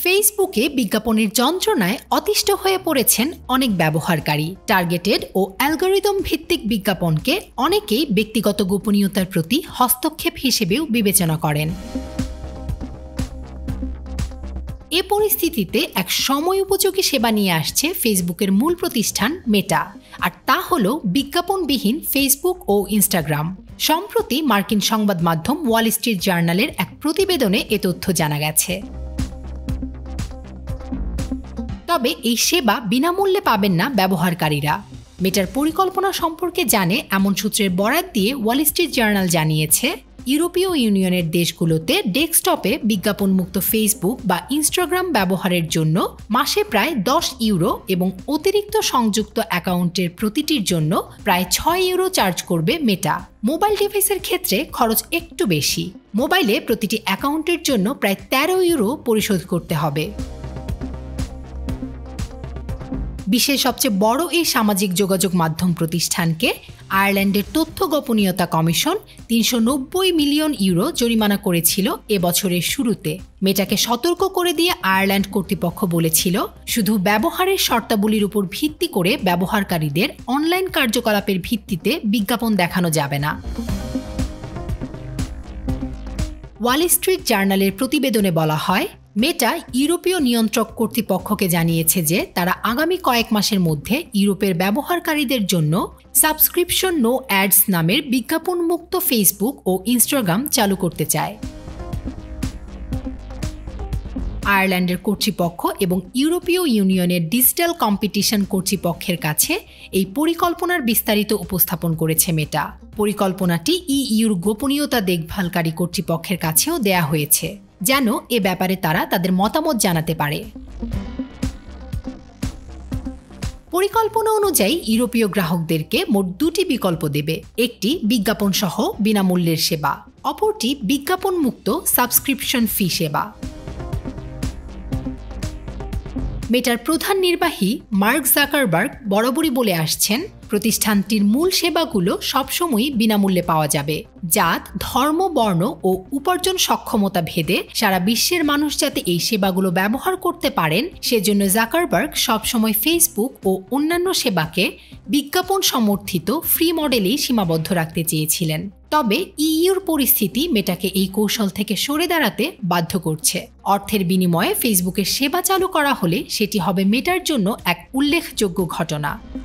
ফেসবুকে বিজ্ঞাপনের যন্ত্রণায় অতিষ্ঠ হয়ে পড়েছেন অনেক ব্যবহারকারী। টার্গেটেড ও অ্যালগরিদম ভিত্তিক বিজ্ঞাপনকে অনেকেই ব্যক্তিগত গোপনীয়তার প্রতি হস্তক্ষেপ হিসেবেও বিবেচনা করেন। এ পরিস্থিতিতে এক সময় উপযোগী সেবা নিয়ে আসছে ফেসবুকের মূল প্রতিষ্ঠান মেটা, আর তা হল বিজ্ঞাপনবিহীন ফেসবুক ও ইনস্টাগ্রাম। সম্প্রতি মার্কিন সংবাদ মাধ্যম ওয়াল স্ট্রিট জার্নালের এক প্রতিবেদনে এ তথ্য জানা গেছে। তবে এই সেবা বিনামূল্যে পাবেন না ব্যবহারকারীরা। মেটার পরিকল্পনা সম্পর্কে জানে এমন সূত্রের বরাত দিয়ে ওয়াল স্ট্রিট জার্নাল জানিয়েছে, ইউরোপীয় ইউনিয়নের দেশগুলোতে ডেস্কটপে বিজ্ঞাপনমুক্ত ফেসবুক বা ইনস্টাগ্রাম ব্যবহারের জন্য মাসে প্রায় 10 ইউরো এবং অতিরিক্ত সংযুক্ত অ্যাকাউন্টের প্রতিটির জন্য প্রায় 6 ইউরো চার্জ করবে মেটা। মোবাইল ডিভাইসের ক্ষেত্রে খরচ একটু বেশি। মোবাইলে প্রতিটি অ্যাকাউন্টের জন্য প্রায় 13 ইউরো পরিশোধ করতে হবে। বিশ্বের সবচেয়ে বড় এই সামাজিক যোগাযোগ মাধ্যম প্রতিষ্ঠানকে আয়ারল্যান্ডের তথ্য গোপনীয়তা কমিশন 390 মিলিয়ন ইউরো জরিমানা করেছিল এবছরের শুরুতে। মেটাকে সতর্ক করে দিয়ে আয়ারল্যান্ড কর্তৃপক্ষ বলেছিল, শুধু ব্যবহারের শর্তাবলীর উপর ভিত্তি করে ব্যবহারকারীদের অনলাইন কার্যকলাপের ভিত্তিতে বিজ্ঞাপন দেখানো যাবে না। ওয়াল স্ট্রিট জার্নালের প্রতিবেদনে বলা হয়, মেটা ইউরোপীয় নিয়ন্ত্রক কর্তৃপক্ষকে জানিয়েছে যে তারা আগামী কয়েক মাসের মধ্যে ইউরোপের ব্যবহারকারীদের জন্য সাবস্ক্রিপশন নো অ্যাডস নামের বিজ্ঞাপনমুক্ত ফেসবুক ও ইনস্টাগ্রাম চালু করতে চায়। আয়ারল্যান্ডের কর্তৃপক্ষ এবং ইউরোপীয় ইউনিয়নের ডিজিটাল কম্পিটিশন কর্তৃপক্ষের কাছে এই পরিকল্পনার বিস্তারিত উপস্থাপন করেছে মেটা। পরিকল্পনাটি ইইউর গোপনীয়তা দেখভালকারী কর্তৃপক্ষের কাছেও দেয়া হয়েছে, যেন এ ব্যাপারে তারা তাদের মতামত জানাতে পারে। পরিকল্পনা অনুযায়ী ইউরোপীয় গ্রাহকদেরকে মোট 2টি বিকল্প দেবে। একটি বিজ্ঞাপন সহ বিনামূল্যের সেবা, অপরটি বিজ্ঞাপন মুক্ত সাবস্ক্রিপশন ফি সেবা। মেটার প্রধান নির্বাহী মার্ক জাকারবার্গ বরাবরই বলে আসছেন, প্রতিষ্ঠানটির মূল সেবাগুলো সবসময়ই বিনামূল্যে পাওয়া যাবে। জাত, ধর্ম, বর্ণ ও উপার্জন সক্ষমতা ভেদে সারা বিশ্বের মানুষ যাতে এই সেবাগুলো ব্যবহার করতে পারেন, সেজন্য জাকারবার্গ সবসময় ফেসবুক ও অন্যান্য সেবাকে বিজ্ঞাপন সমর্থিত ফ্রি মডেলেই সীমাবদ্ধ রাখতে চেয়েছিলেন। তবে ইইউর পরিস্থিতি মেটাকে এই কৌশল থেকে সরে দাঁড়াতে বাধ্য করছে। অর্থের বিনিময়ে ফেসবুকের সেবা চালু করা হলে সেটি হবে মেটার জন্য এক উল্লেখযোগ্য ঘটনা।